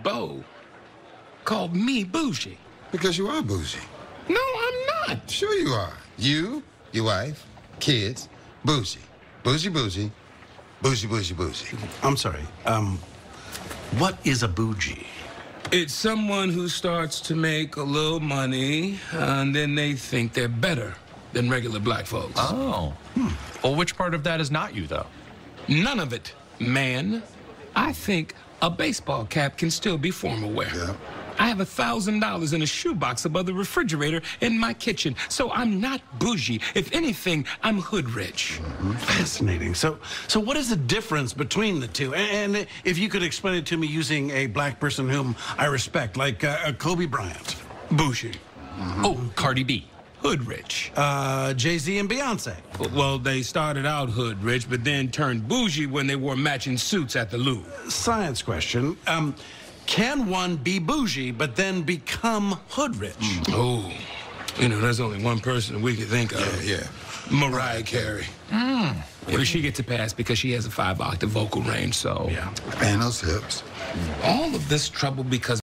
Bo called me Boujee. Because you are bougie. No, I'm not. Sure you are. You, your wife, kids, bougie. Bougie, bougie. Bougie, bougie, bougie. I'm sorry. What is a boujee? It's someone who starts to make a little money, and then they think they're better than regular black folks. Oh. Well, which part of that is not you, though? None of it, man. I think a baseball cap can still be formal wear. Yeah. I have $1,000 in a shoebox above the refrigerator in my kitchen, so I'm not bougie. If anything, I'm Hoodrich. Fascinating. So what is the difference between the two? And if you could explain it to me using a black person whom I respect, like Kobe Bryant. Boujee. Oh, Cardi B. Hoodrich. Jay-Z and Beyonce. Well, they started out Hoodrich, but then turned bougie when they wore matching suits at the Louvre. Science question. Can one be bougie but then become Hoodrich? Oh, there's only one person we could think of. Yeah. Mariah Carey. Well, she gets a pass because she has a 5-octave vocal range, so. Yeah. And those hips. All of this trouble because